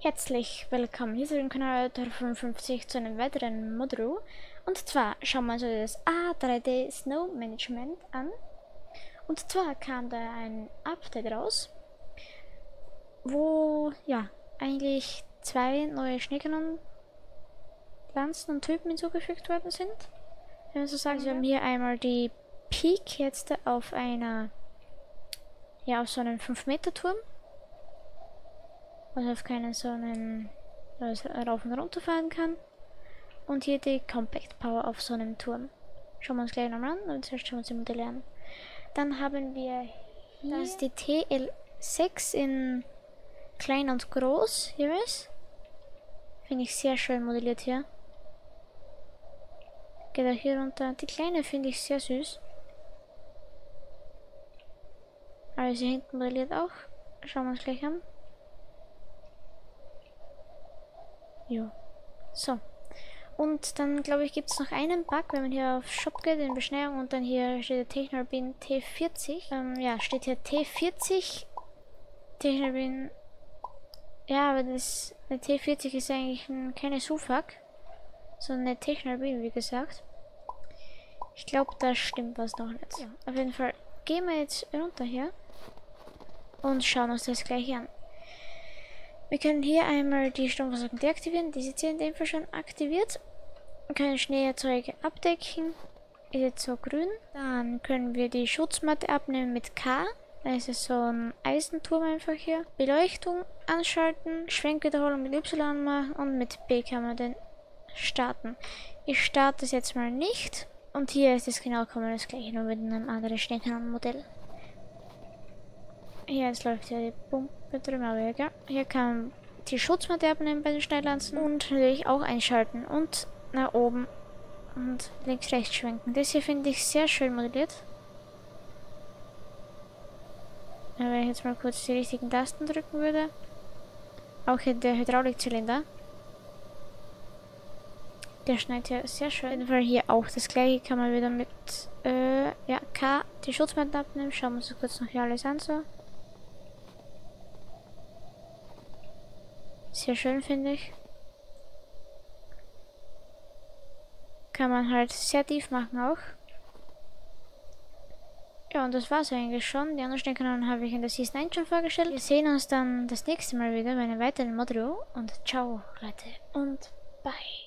Herzlich willkommen hier zu dem Kanal 55 zu einem weiteren Modul. Und zwar schauen wir uns das A3D Snow Management an. Und zwar kam da ein Update raus, wo ja eigentlich zwei neue Schneekanonen, Lanzen und Typen hinzugefügt worden sind. Wenn man so sagen, wir haben hier einmal die Peak jetzt auf einer, ja, auf so einem 5-Meter Turm. Also auf keinen so einen rauf und runter fahren kann. Und hier die Compact Power auf so einem Turm. Schauen wir uns gleich nochmal an und zuerst schauen wir uns die Modelle an. Dann haben wir hier, das ist die TL6 in klein und groß, hier ist. Finde ich sehr schön modelliert hier. Geht auch hier runter. Die kleine finde ich sehr süß. Also hier hinten modelliert auch. Schauen wir uns gleich an. Jo. So. Und dann glaube ich gibt es noch einen Bug, wenn man hier auf Shop geht, in Beschneiung und dann hier steht der Technobin T40. Ja, steht hier T40. Technobin. Ja, aber das eine T40 ist eigentlich keine Sufag, sondern eine Technobin, wie gesagt. Ich glaube, da stimmt was noch nicht. Ja. Auf jeden Fall gehen wir jetzt runter hier und schauen uns das gleich an. Wir können hier einmal die Stromversorgung deaktivieren. Die ist jetzt hier in dem Fall schon aktiviert. Wir können Schneeerzeuger abdecken. Ist jetzt so grün. Dann können wir die Schutzmatte abnehmen mit K. Da ist es so ein Eisenturm einfach hier. Beleuchtung anschalten. Schwenkwiederholung mit Y machen. Und mit B kann man den starten. Ich starte es jetzt mal nicht. Und hier ist es genau das gleiche, nur mit einem anderen Schneekanonenmodell. Hier jetzt läuft ja die Pumpe drüber, aber egal. Hier kann man die Schutzmatte abnehmen bei den Schnelllanzen und natürlich auch einschalten und nach oben und links rechts schwenken. Das hier finde ich sehr schön modelliert. Wenn ich jetzt mal kurz die richtigen Tasten drücken würde. Auch hier der Hydraulikzylinder. Der schneidet ja sehr schön. Auf jeden Fall hier auch das gleiche, kann man wieder mit ja, K die Schutzmatte abnehmen. Schauen wir uns kurz noch hier alles an so. Sehr schön, finde ich. Kann man halt sehr tief machen auch. Ja, und das war's eigentlich schon. Die anderen Schneekanonen habe ich in der Season 1 schon vorgestellt. Wir sehen uns dann das nächste Mal wieder bei einem weiteren Modul. Und ciao, Leute. Und bye.